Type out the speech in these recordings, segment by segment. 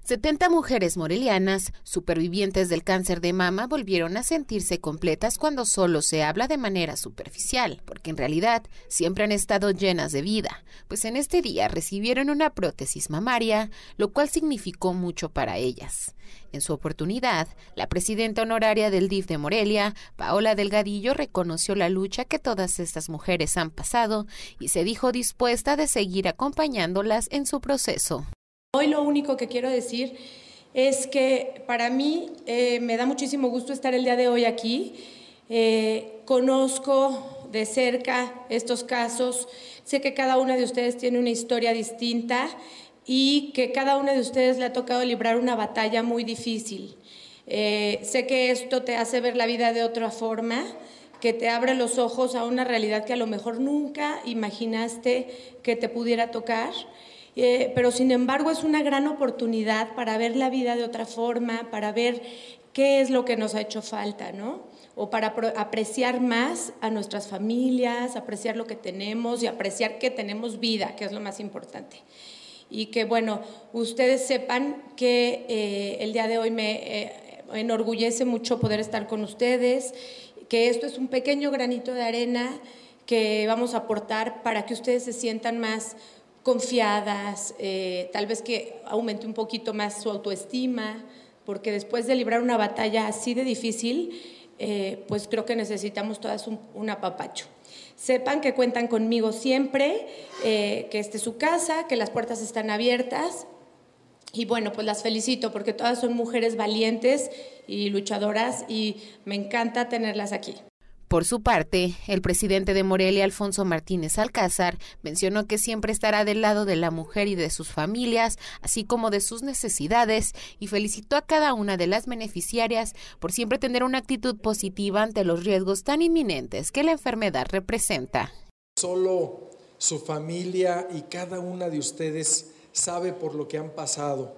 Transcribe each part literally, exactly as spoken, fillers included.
setenta mujeres morelianas, supervivientes del cáncer de mama, volvieron a sentirse completas cuando solo se habla de manera superficial, porque en realidad siempre han estado llenas de vida, pues en este día recibieron una prótesis mamaria, lo cual significó mucho para ellas. En su oportunidad, la presidenta honoraria del D I F de Morelia, Paola Delgadillo, reconoció la lucha que todas estas mujeres han pasado y se dijo dispuesta de seguir acompañándolas en su proceso. Hoy lo único que quiero decir es que para mí eh, me da muchísimo gusto estar el día de hoy aquí. Eh, conozco de cerca estos casos, sé que cada una de ustedes tiene una historia distinta y que cada una de ustedes le ha tocado librar una batalla muy difícil. Eh, sé que esto te hace ver la vida de otra forma, que te abre los ojos a una realidad que a lo mejor nunca imaginaste que te pudiera tocar. Eh, pero sin embargo es una gran oportunidad para ver la vida de otra forma, para ver qué es lo que nos ha hecho falta, ¿no? O para apreciar más a nuestras familias, apreciar lo que tenemos y apreciar que tenemos vida, que es lo más importante. Y que, bueno, ustedes sepan que eh, el día de hoy me eh, enorgullece mucho poder estar con ustedes, que esto es un pequeño granito de arena que vamos a aportar para que ustedes se sientan más confiadas, eh, tal vez que aumente un poquito más su autoestima, porque después de librar una batalla así de difícil, eh, pues creo que necesitamos todas un, un apapacho. Sepan que cuentan conmigo siempre, eh, que esta es su casa, que las puertas están abiertas y bueno, pues las felicito porque todas son mujeres valientes y luchadoras y me encanta tenerlas aquí. Por su parte, el presidente de Morelia, Alfonso Martínez Alcázar, mencionó que siempre estará del lado de la mujer y de sus familias, así como de sus necesidades, y felicitó a cada una de las beneficiarias por siempre tener una actitud positiva ante los riesgos tan inminentes que la enfermedad representa. Solo su familia y cada una de ustedes sabe por lo que han pasado.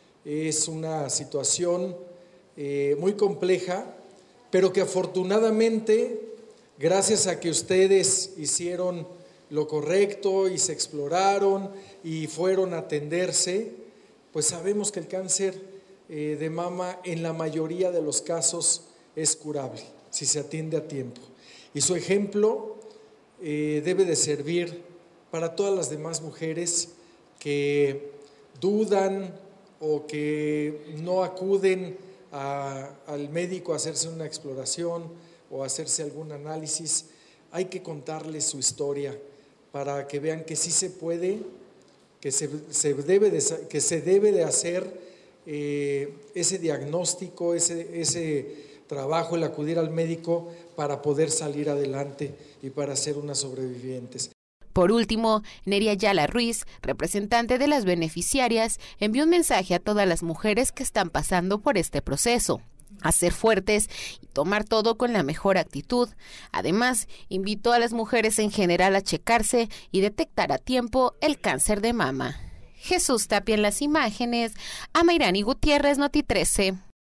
Es una situación eh, muy compleja, pero que afortunadamente, gracias a que ustedes hicieron lo correcto y se exploraron y fueron a atenderse, pues sabemos que el cáncer eh, de mama en la mayoría de los casos es curable, si se atiende a tiempo. Y su ejemplo eh, debe de servir para todas las demás mujeres que dudan o que no acuden A, al médico a hacerse una exploración o hacerse algún análisis. Hay que contarles su historia para que vean que sí se puede, que se, se, debe, de, que se debe de hacer eh, ese diagnóstico, ese, ese trabajo, el acudir al médico para poder salir adelante y para ser unas sobrevivientes. Por último, Neria Ayala Ruiz, representante de las beneficiarias, envió un mensaje a todas las mujeres que están pasando por este proceso, a ser fuertes y tomar todo con la mejor actitud. Además, invitó a las mujeres en general a checarse y detectar a tiempo el cáncer de mama. Jesús Tapia en las imágenes, Amairani Gutiérrez, Noti trece.